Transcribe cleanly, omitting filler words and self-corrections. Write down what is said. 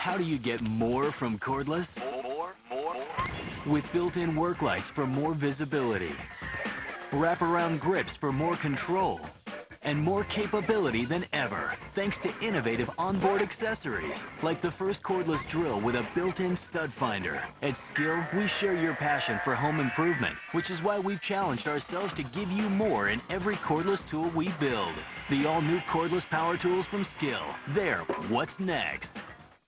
How do you get more from cordless? More. With built-in work lights for more visibility, wraparound grips for more control, and more capability than ever, thanks to innovative onboard accessories, like the first cordless drill with a built-in stud finder. At Skil, we share your passion for home improvement, which is why we've challenged ourselves to give you more in every cordless tool we build. The all-new cordless power tools from Skil. They're what's next.